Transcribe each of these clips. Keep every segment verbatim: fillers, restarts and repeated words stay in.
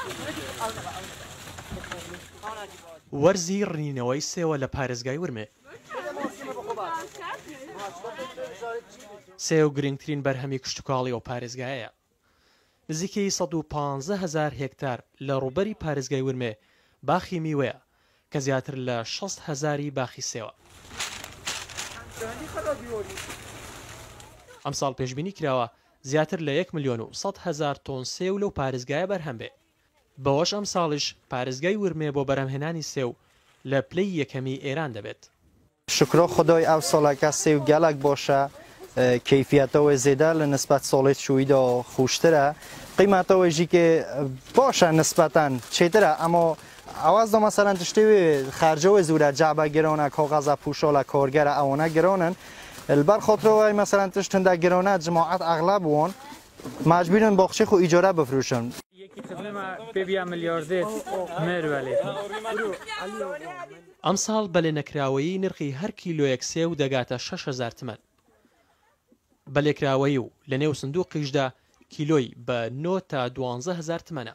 وەرزی ڕنینەوەی سێوە لە پارێزگای ورمێ. سێو گرنگترین بەرهەمی کشتتوکاڵی ئەو پارێزگایە. نزیکەی سەد و پانزە هەزار هێکتار لە ڕووبەری پارێزگای ورمێ باخی میوەیە کە زیاتر لە شەست هەزاری باخی سێوە. ئەم ساڵ پێشبینی کراوە زیاتر لە یەک ملیۆن و سەد هەزار تۆن سێو لەو پارێزگایە بەرهەم بێ. بەوەش ئەم ساڵیش پارێزگای ورمێ بۆ بەرهەمهێنانی سێو لە پلەی یەکەمی ئێران دەبێت. شکرۆ خدای ئەو ساڵەکە سێو گەلک باشە، کەیفیەتەوەی زێدە لە نسبەت ساڵی شوویدا خوشترە، قیمەتەوەیژی کە باشە نسبەتەن چێترە، ئەمە ئەوازدا مەسەرەن تشتێوێ خەرجەوەی زورە جابە گرۆنە کاغەزە پوشۆلە کۆرگەرە ئەوەنە گرۆنن البەر خۆترەوەی مەسەرەن تشت هەندە گرۆنە جماعەت ئەغلب بوون ماجبورن باخچێ خو ئیجارە بفروشن. ئەم ساڵ بەلێ نەکراوەیی نرخی هەر کیلۆیەک سێو دەگاتە شەش هەزار تمەن. بەلێکراوەیی و لە نێو سندوقیشدا کیلۆی بە نۆ تا دوانزە هەزار تمەنە.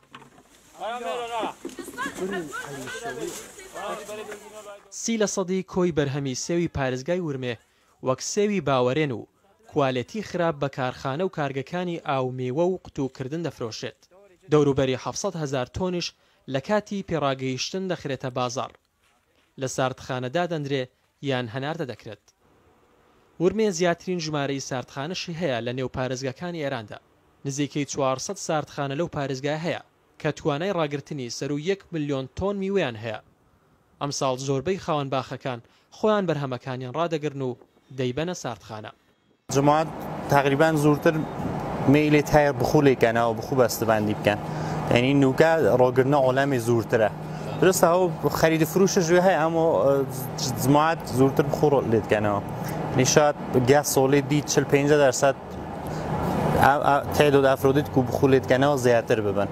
سی لە سەدی کۆی بەرهەمی سێوی پارێزگای ورمێ وەک سێوی باوەڕێن و کوالێتی خراپ بە کارخانە و کارگەکانی ئاو میوە و قوتوکردن دەفرۆشێت. دەوروبەری حەفسەد هەزار تۆنیش لە کاتی پێڕاگەیشتن دەخرێتە بازاڕ، لە ساردخانەدا دەندرێ یان هەناردە دەکرێت. ورمێ زیاترین ژمارەی ساردخانەشی هەیە لە نێو پارێزگاکانی ئێراندا. نزیکەی چوارسەد ساردخانە لەو پارێزگا هەیە کە توانای ڕاگررتنی سەر و یەک ملیۆن تۆن میوەیان هەیە. ئەم ساڵ زۆربەی خاوەن باخەکان خۆیان بەرهەمەکانیان ڕدەگرن و دەیبەنە ساردخانە. جماعت تقریبا زورتر میلێت هەیە بخولێکەنەوە بخو بەستەبندی بکەن، یعنی نوکە ڕۆگرنە عۆلەمی زورترە. درستە ئەو خەریدی فروشش هەیە ئەمە جماعت زورتر بخۆ لێتکەنەوە. نیشات گەس سۆڵی دی چل پێنجە دەرسەد تعداد ئەفرۆدیت و بخۆ لێتکەنەوە زیاتر ببن.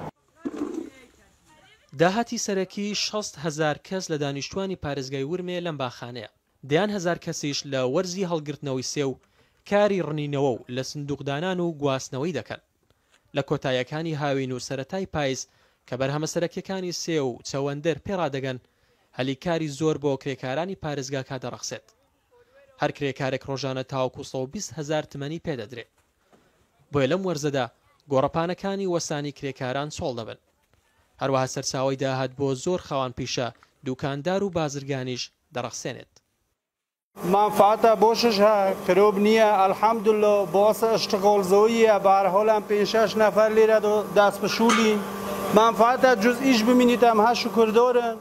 داهاتی سەرەکی شەست هەزار کەس لە دانیشتوانی پارێزگای ورمێ لەم باخانەیە. دەیان هەزار کەسیش لە وەرزی هەڵگرتنەوەی سێو کاری ڕنینەوە و لە سندوقدانان و گواستنەوەی دەکەن. لە کۆتاییەکانی هاوین و سەرەتای پاییز کە بەرهەمە سەرەکیەکانی سێ و چەوەندەر پێڕادەگەن هەلیکاری زۆر بۆ کرێکارانی پارێزگاکە دەڕەخسێت. هەر کرێکارێک ڕۆژانە تاوەکو سەد و بیست هەزار تمەنی پێدەدرێت. بۆیە لەم وەرزەدا گۆڕەپانەکانی وەسانی کرێکاران چۆڵ دەبن. هەروەها سەرچاوی داهات بۆ زۆر خاوان پیشە دوکاندار و بازرگانیش دەڕەخسێنێت. منفعتە بۆشش هەیە خراب نییە ئەلحەمدولیلا باسە ئەشتغۆڵزەوەیە بەهەرحاڵ پێنج شەش نەفەر لێرە دەست بەشوولین منفعتە جز ئیش ببینیت ئەم هەر شکردۆرن.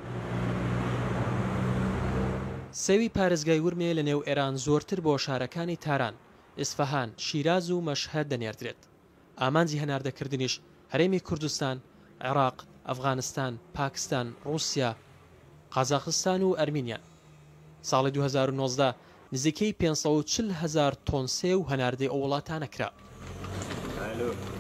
سێوی پارێزگای ورمێ لە نێو ئێران زۆرتر بۆ شارەکانی تاران، ئیسفەهان، شیراز و مەشهەد دەنێردرێت. ئامانجی هەناردەکردنیش هەرێمی کوردستان، عێراق، ئەفغانستان، پاکستان، رووسیا، قازاخستان و ئەرمینیان. ساڵی دوو هەزار و نۆزدە نزیکەی پێنج سەد و چل هەزار تۆن سێو هەناردەی ئەو وڵاتانە کرا.